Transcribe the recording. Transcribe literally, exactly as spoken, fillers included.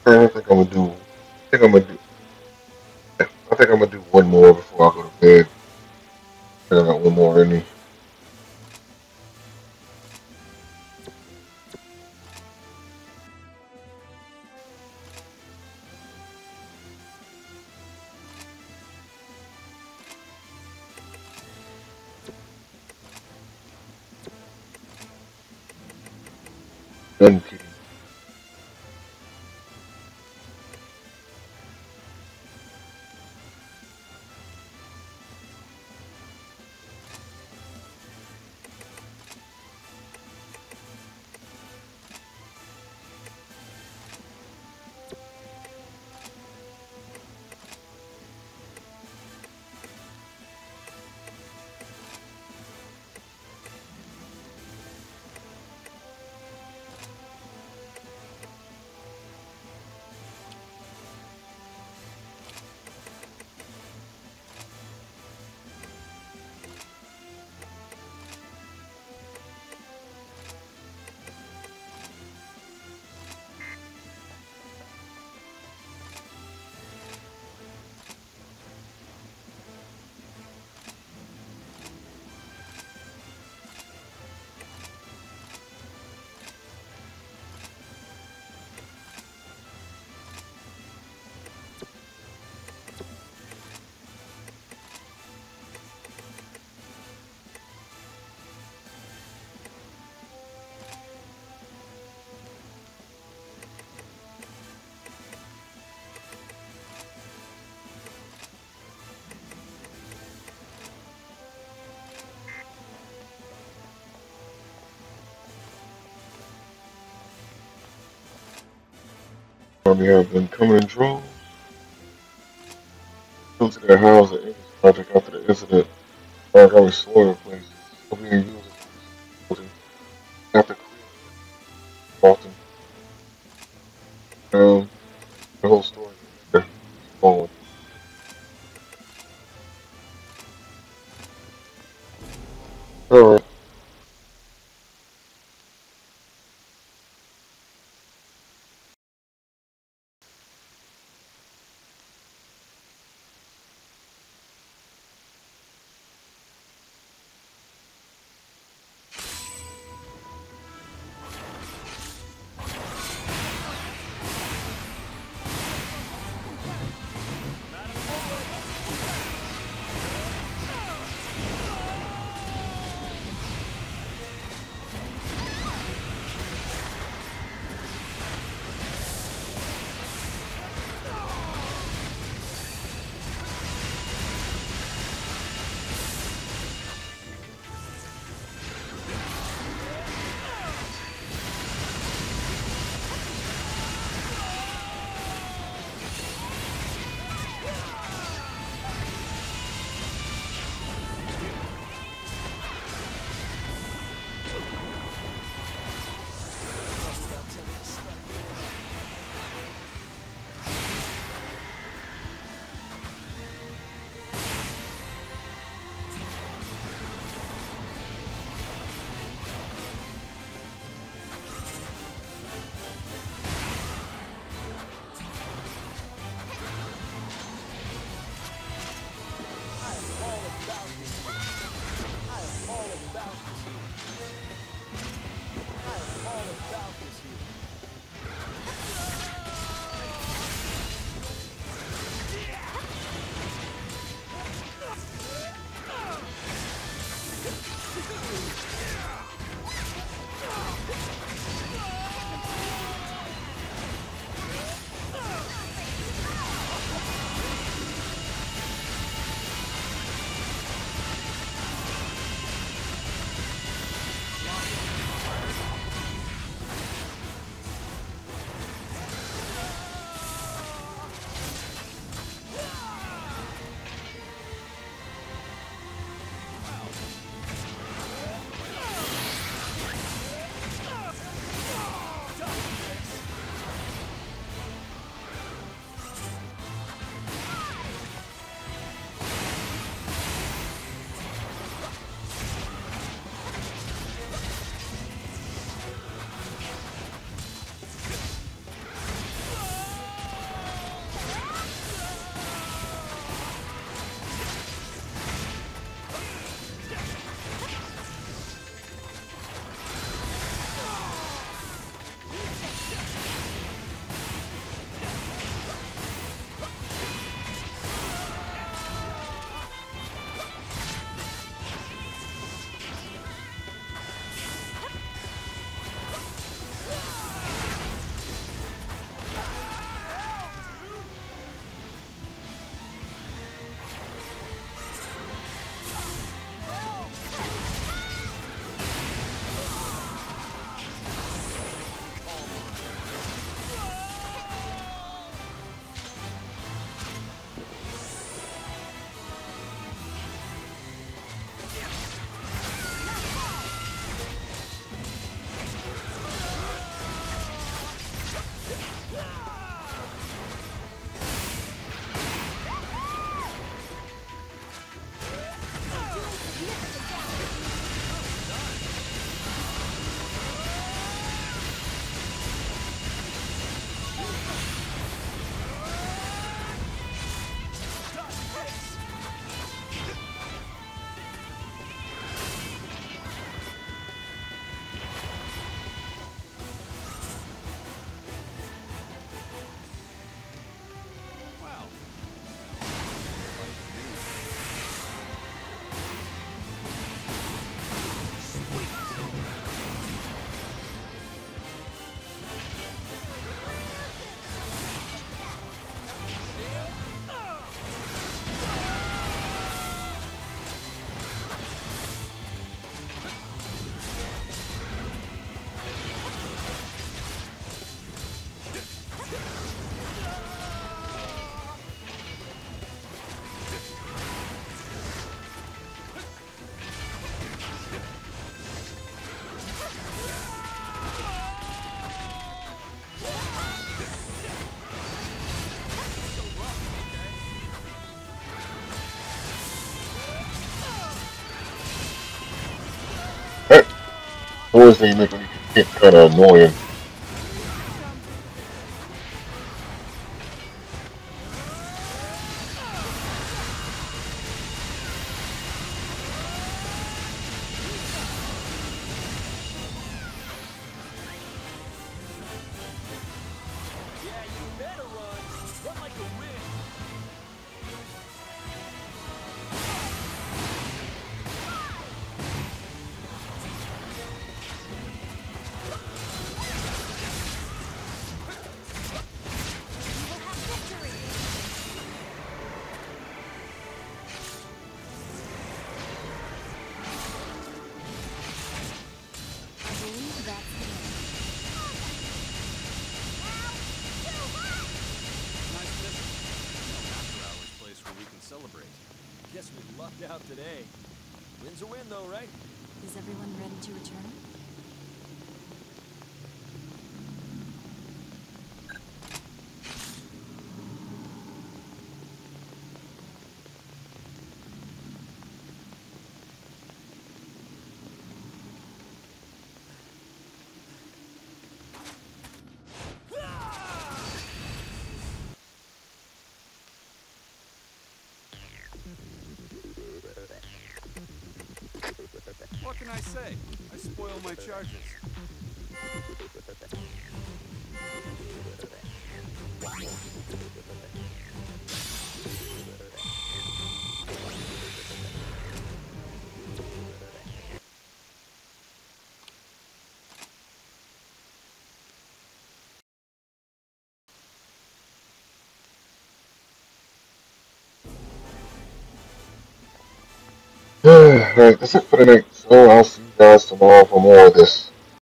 I think I'm gonna do. I think I'm gonna do. I think I'm gonna do one more before I go to bed. I think I got one more in me. Gun kitty. Army have been coming in droves. Due to their house and English project after the incident, Argyle soil places still being used as a facility after clearing often. Um, the whole story there. Oh, all right. noise they make when you get hit kind of annoying. Celebrate. Guess we lucked out today. Win's a win though, right? Is everyone ready to return? What can I say? I spoil my charges. Alright, that's it for the night. So I'll see you guys tomorrow for more of this.